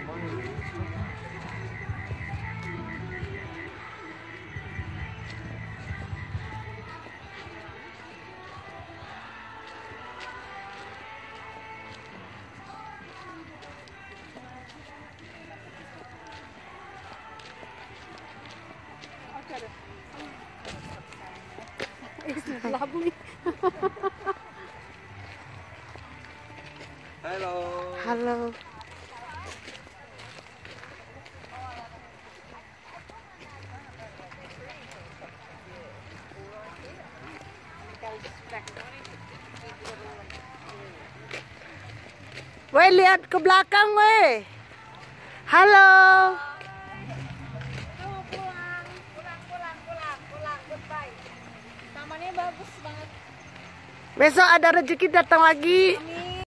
Halo. Halo. Woi, lihat ke belakang, woi. Halo. Pulang, goodbye. Tamannya bagus banget. Besok ada rezeki datang lagi.